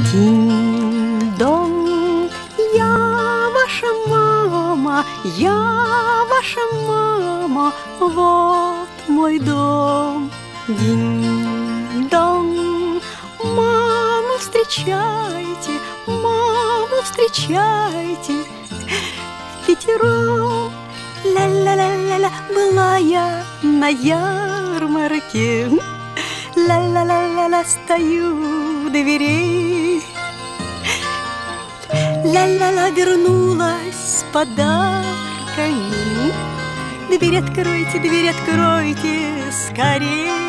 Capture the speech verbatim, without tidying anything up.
Динь-дон, я ваша мама, я ваша мама, вот мой дом. Динь-дон, маму встречайте, маму встречайте. Пятером, ля-ля-ля-ля-ля, была я на ярмарке. Ля-ля-ля-ля-ля, стою у дверей. Ля-ля-ля, вернулась с подарками. Дверь откройте, дверь откройте скорей.